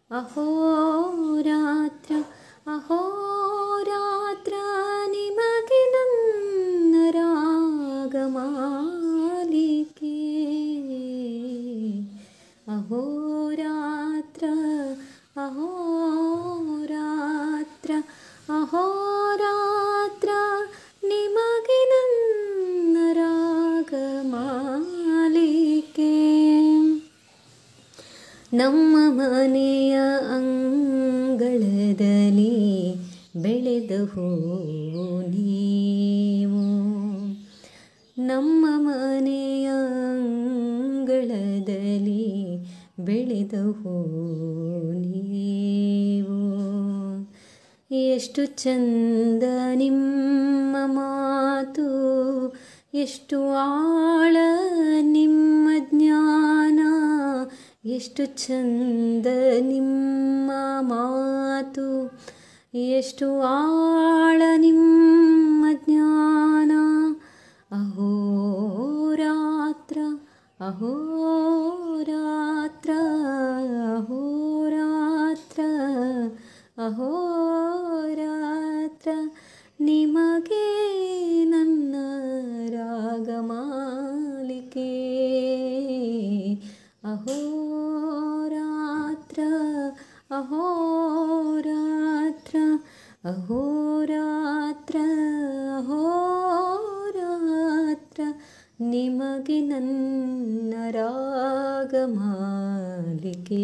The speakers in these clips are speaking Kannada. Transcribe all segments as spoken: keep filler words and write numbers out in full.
ಅಹೋರಾತ್ರ ಅಹೋರಾತ್ರ ನಿಮಗೆ ನನ್ನ ರಾಗಮಾಲಿಕೆ. ಅಹೋರಾತ್ರ ಅಹೋರಾತ್ರ ಅಹೋರಾತ್ರ ನಿಮಗೆ ನನ್ನ ರಾಗಮಾಲಿಕೆ. ನಮ್ಮ ಮನೆಯ ಅಂಗಳದಲ್ಲಿ ಬೆಳೆದ ಹೂವು ನೀವು, ನಮ್ಮ ಮನೆಯ ಅಂಗಳದಲ್ಲಿ ಬೆಳೆದ ಹೂವು ನೀವು. ಎಷ್ಟು ಚಂದ ನಿಮ್ಮ ಮಾತು, ಎಷ್ಟು ಆಳ ನಿಮ್ಮ ಜ್ಞಾನ, ಎಷ್ಟು ಚಂದ ನಿಮ್ಮ ಮಾತು, ಎಷ್ಟು ಆಳ ನಿಮ್ಮ ಜ್ಞಾನ. ಅಹೋರಾತ್ರ ಅಹೋರಾತ್ರ ಅಹೋರಾತ್ರ ಅಹೋರಾತ್ರ ನಿಮಗೆ ನನ್ನ ರಾಗಮಾಲಿಕೆ. ಅಹೋರಾತ್ರ ಅಹೋರಾತ್ರ ಅಹೋರಾತ್ರ ಅಹೋರಾತ್ರ ನಿಮಗೆ ನನ್ನ ರಾಗಮಾಲಿಕೆ.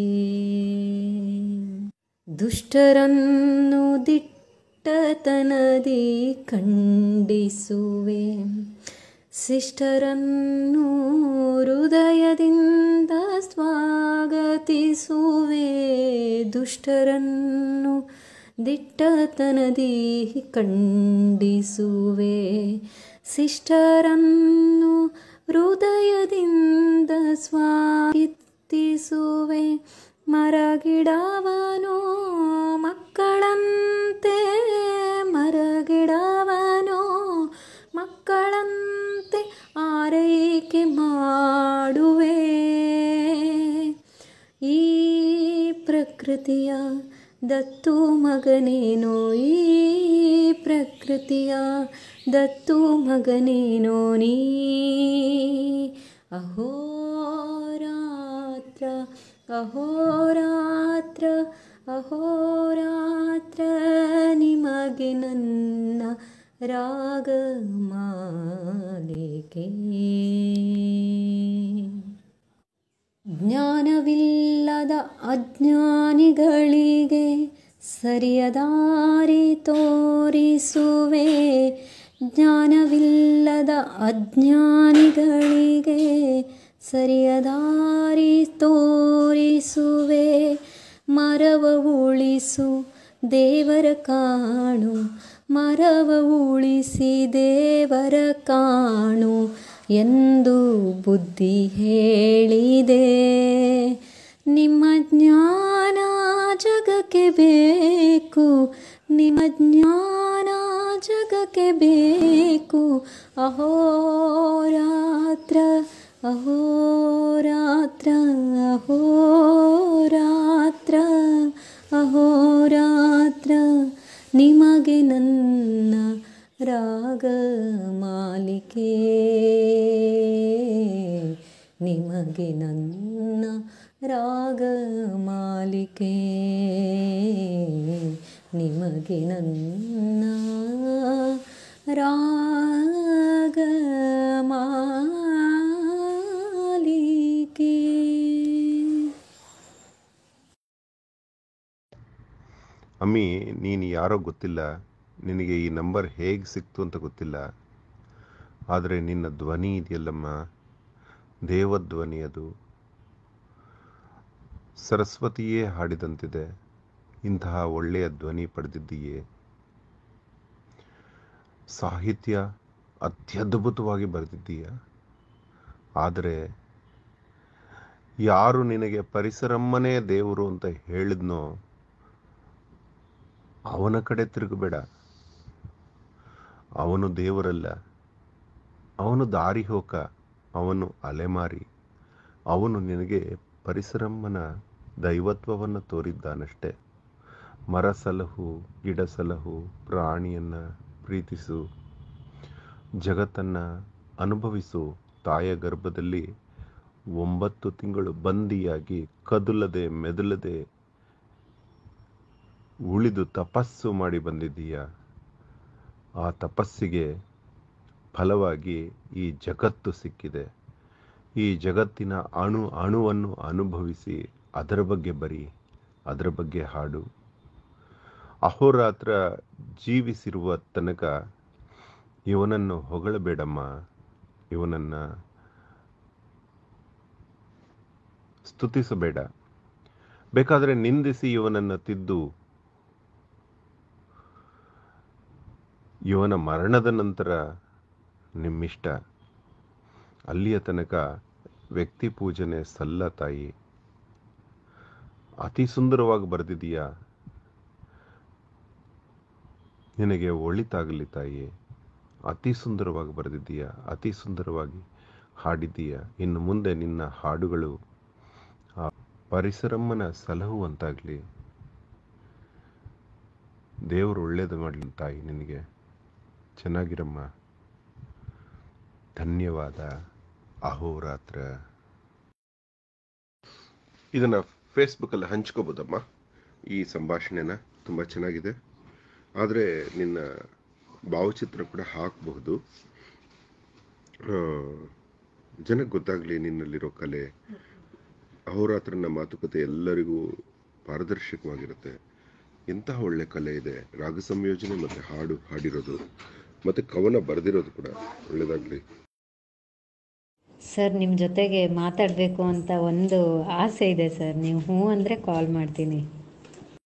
ದುಷ್ಟರನ್ನು ದಿಟ್ಟತನದಿ ಖಂಡಿಸುವೆ, ಶಿಷ್ಟರನ್ನು ಹೃದಯದಿಂದ ಸ್ವಾಗತಿಸುವೆ. ದುಷ್ಟರನ್ನು ದಿಟ್ಟತನದಿ ಖಂಡಿಸುವೆ, ಶಿಷ್ಟರನ್ನು ಹೃದಯದಿಂದ ಸ್ವಾಗತಿಸುವೆ. ಮರಗಿಡವನು ಮಕ್ಕಳಂತೆ, ಮರಗಿಡವನು ಮಕ್ಕಳಂತೆ ಆರೈಕೆ ಮಾಡುವೆ. ಈ ಪ್ರಕೃತಿಯ ದತ್ತು ಮಗನೇನೋ, ಈ ಪ್ರಕೃತಿಯ ದತ್ತು ಮಗನೇನೋ ನೀ. ಅಹೋರಾತ್ರ ಅಹೋರಾತ್ರ ಅಹೋರಾತ್ರ ನಿಮಗೆ ನನ್ನ ರಾಗಮಾಲಿಕೆ. ಜ್ಞಾನವಿಲ್ಲದ ಅಜ್ಞಾನಿಗಳಿಗೆ ಸರಿಯ ದಾರಿ ತೋರಿಸುವೆ, ಜ್ಞಾನವಿಲ್ಲದ ಅಜ್ಞಾನಿಗಳಿಗೆ ಸರಿಯ ದಾರಿ ತೋರಿಸುವೆ. ಮರವ ಉಳಿಸು ದೇವರ ಕಾಣು, ಮರವ ಉಳಿಸಿ ದೇವರ ಕಾಣು ಎಂದು ಬುದ್ಧಿ ಹೇಳಿದೆ. ನಿಮ್ಮ ಜ್ಞಾನ ಜಗಕ್ಕೆ ಬೇಕು, ನಿಮ್ಮ ಜ್ಞಾನ ಜಗಕ್ಕೆ ಬೇಕು. ಅಹೋರಾತ್ರ ಅಹೋರಾತ್ರ ಅಹೋರಾತ್ರ ಅಹೋರಾತ್ರ ನಿಮಗೆ ನನ್ನ ರಾಗಮಾಲಿಕೆ. ನಿಮಗೆ ನನ್ನ ರಾಗಮಾಲಿಕೆ. ನಿಮಗೆ ನನ್ನ ರಾಗಮಾಲಿಕೆ. ಅಮ್ಮಿ, ನೀನು ಯಾರೋ ಗೊತ್ತಿಲ್ಲ, ನಿನಗೆ ಈ ನಂಬರ್ ಹೇಗೆ ಸಿಕ್ತು ಅಂತ ಗೊತ್ತಿಲ್ಲ. ಆದರೆ ನಿನ್ನ ಧ್ವನಿ ಇದೆಯಲ್ಲಮ್ಮ, ದೇವಧ್ವನಿ, ಅದು ಸರಸ್ವತಿಯೇ ಹಾಡಿದಂತಿದೆ. ಇಂತಹ ಒಳ್ಳೆಯ ಧ್ವನಿ ಪಡೆದಿದ್ದೀಯೇ. ಸಾಹಿತ್ಯ ಅತ್ಯದ್ಭುತವಾಗಿ ಬರೆದಿದ್ದೀಯ. ಆದರೆ ಯಾರು ನಿನಗೆ ಪರಿಸರಮ್ಮನೇ ದೇವರು ಅಂತ ಹೇಳಿದ್ನೋ ಅವನ ಕಡೆ ತಿರುಗಬೇಡ. ಅವನು ದೇವರಲ್ಲ, ಅವನು ದಾರಿ ಹೋಕ, ಅವನು ಅಲೆಮಾರಿ. ಅವನು ನಿನಗೆ ಪರಿಸರಮ್ಮನ ದೈವತ್ವವನ್ನು ತೋರಿದ್ದಾನಷ್ಟೆ. ಮರ ಸಲಹು, ಗಿಡ ಸಲಹು, ಪ್ರಾಣಿಯನ್ನು ಪ್ರೀತಿಸು, ಜಗತ್ತನ್ನು ಅನುಭವಿಸು. ತಾಯ ಗರ್ಭದಲ್ಲಿ ಒಂಬತ್ತು ತಿಂಗಳು ಬಂದಿಯಾಗಿ ಕದುಲದೆ ಮೆದುಲದೆ ಉಳಿದು ತಪಸ್ಸು ಮಾಡಿ ಬಂದಿದ್ದೀಯ. ಆ ತಪಸ್ಸಿಗೆ ಫಲವಾಗಿ ಈ ಜಗತ್ತು ಸಿಕ್ಕಿದೆ. ಈ ಜಗತ್ತಿನ ಅಣು ಅಣುವನ್ನು ಅನುಭವಿಸಿ ಅದರ ಬಗ್ಗೆ ಬರಿ, ಅದರ ಬಗ್ಗೆ ಹಾಡು. ಅಹೋರಾತ್ರ ಜೀವಿಸಿರುವ ತನಕ ಇವನನ್ನು ಹೊಗಳಬೇಡಮ್ಮ, ಇವನನ್ನು ಸ್ತುತಿಸಬೇಡ. ಬೇಕಾದರೆ ನಿಂದಿಸಿ ಇವನನ್ನು ತಿದ್ದು, ಇವನ ಮರಣದ ನಂತರ ನಿಮ್ಮಿಷ್ಟ. ಅಲ್ಲಿಯ ತನಕ ವ್ಯಕ್ತಿ ಪೂಜನೆ ಸಲ್ಲ ತಾಯಿ. ಅತಿ ಸುಂದರವಾಗಿ ಬರೆದಿದೀಯ, ನಿನಗೆ ಒಳಿತಾಗಲಿ ತಾಯಿ. ಅತಿ ಸುಂದರವಾಗಿ ಬರೆದಿದ್ದೀಯ, ಅತಿ ಸುಂದರವಾಗಿ ಹಾಡಿದ್ದೀಯ. ಇನ್ನು ಮುಂದೆ ನಿನ್ನ ಹಾಡುಗಳು ಆ ಪರಿಸರಮ್ಮನ ಸಲಹುವಂತಾಗಲಿ. ದೇವರು ಒಳ್ಳೇದು ಮಾಡಲಿ ತಾಯಿ ನಿನಗೆ. ಚೆನ್ನಾಗಿರಮ್ಮ. ಧನ್ಯವಾದ. ಅಹೋರಾತ್ರ. ಇದನ್ನು ಫೇಸ್ಬುಕ್ಕಲ್ಲಿ ಹಂಚ್ಕೋಬೋದಮ್ಮ ಈ ಸಂಭಾಷಣೆನ. ತುಂಬ ಚೆನ್ನಾಗಿದೆ. ಆದರೆ ನಿನ್ನ ಭಾವಚಿತ್ರ ಕೂಡ ಹಾಕಬಹುದು. ಜನಕ್ಕೆ ಗೊತ್ತಾಗಲಿ ನಿನ್ನಲ್ಲಿರೋ ಕಲೆ. ಅಹೋರಾತ್ರನ ಮಾತುಕತೆ ಎಲ್ಲರಿಗೂ ಪಾರದರ್ಶಕವಾಗಿರುತ್ತೆ. ಎಂತಹ ಒಳ್ಳೆ ಕಲೆ ಇದೆ. ರಾಗ ಸಂಯೋಜನೆ ಮತ್ತು ಹಾಡು ಹಾಡಿರೋದು ಮತ್ತು ಕವನ ಬರೆದಿರೋದು ಕೂಡ. ಒಳ್ಳೆಯದಾಗಲಿ ಸರ್. ನಿಮ್ಮ ಜೊತೆಗೆ ಮಾತಾಡಬೇಕು ಅಂತ ಒಂದು ಆಸೆ ಇದೆ ಸರ್. ನೀವು ಹ್ಞೂ ಅಂದರೆ ಕಾಲ್ ಮಾಡ್ತೀನಿ.